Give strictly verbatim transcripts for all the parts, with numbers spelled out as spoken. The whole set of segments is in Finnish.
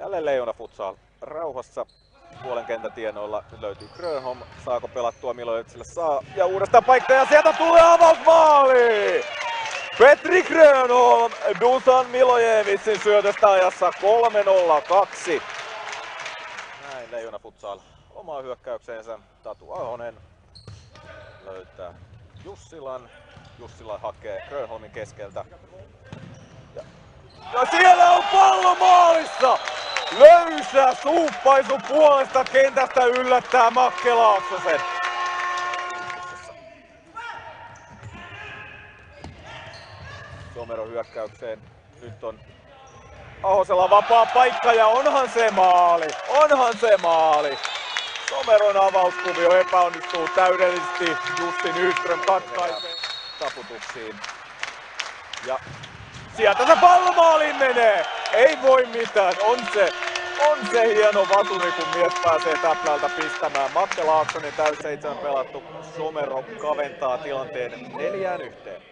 Jälleen Leijona Futsal rauhassa puolen kentän tienoilla. Nyt löytyy Grönholm. Saako pelattua? Milojevicille saa. Ja uudestaan paikka ja sieltä tulee avausmaali! Petri Grönholm Dusan Milojevicin syötöstä ajassa kolme nolla kaksi. Näin Leijona Futsal omaa hyökkäykseensä. Tatu Ahonen löytää Jussilan. Jussila hakee Grönholmin keskeltä. Ja, ja siellä on pallo maalissa! Löysä suuppaisu puolesta kentästä yllättää Makke Laaksosen. Somero hyökkäykseen. Nyt on Ahosella vapaa paikka ja onhan se maali! Onhan se maali! Someron avauskuvio epäonnistuu täydellisesti. Jussi Nyström katkaisee taputuksiin. Ja sieltä se pallo maaliin menee! Ei voi mitään, on se, on se hieno vaturi, kun mies pääsee täplältä pistämään. Makke Laaksonen täysseitsemän pelattu. Somero kaventaa tilanteen neljään yhteen.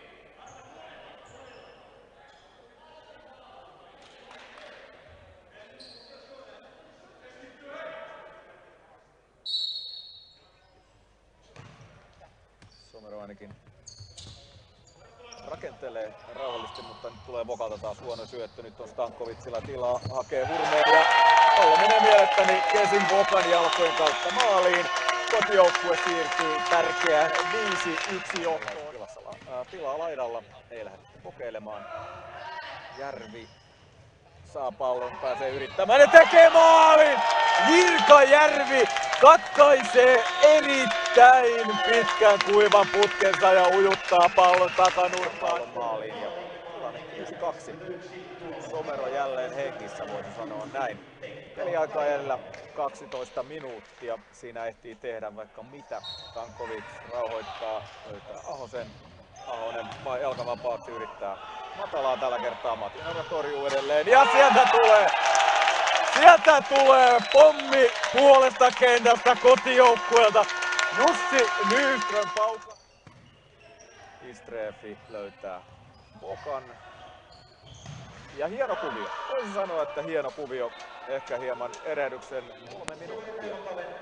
Somero ainakin rakentelee rauhallisesti, mutta nyt tulee Vokalta taas huono syöttö. Nyt on Stankovitsilla tilaa, hakee Hurmeen ja pallo menee mielestäni Kesin Vokan jalkojen kautta maaliin. Kotijoukkue siirtyy tärkeään viisi yksi johtoon. Pilaa laidalla, ei lähde kokeilemaan. Järvi saa pallon, pääsee yrittämään ja tekee maalin! Jirka Järvi katkaisee erittäin pitkän kuivan putkensa ja ujuttaa pallon takanurkaan maaliin. Ja tilanne yksi kaksi. Somero jälleen hengissä, voisi sanoa näin. Peliaikaa jäljellä kaksitoista minuuttia. Siinä ehtii tehdä vaikka mitä. Stankovic rauhoittaa, löytää Ahosen. Ahonen jalkavapaaksi yrittää matalaa tällä kertaa. Matinara torjuu edelleen ja sieltä tulee! Sieltä tulee pommi puolesta kentästä kotijoukkueelta. Jussi Nyström pauka. Istreefi löytää Vokan. Ja hieno kuvio. Voisin sanoa, että hieno kuvio. Ehkä hieman erehdyksen kolme minuuttia.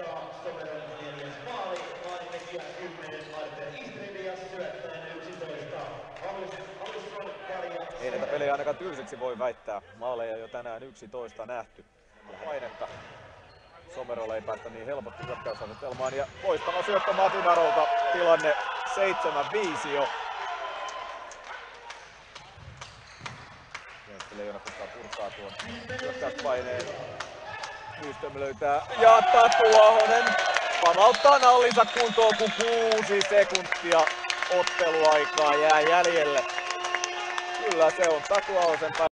Ei näitä pelejä ainakaan tylsiksi voi väittää. Maaleja jo tänään yksitoista nähty. Painetta. Somerolle ei päästä niin helposti hyökkäysasetelmaan ja poistava syöttö Matinarolta. Tilanne seitsemän viisi jo. Leijona pitää purkaa tuon hyökkäyspaineen. Nyström löytää ja Tatu Ahonen pamauttaa nallinsa kuntoon, kun kuusi sekuntia otteluaikaa jää jäljelle. Kyllä se on Tatu Ahosen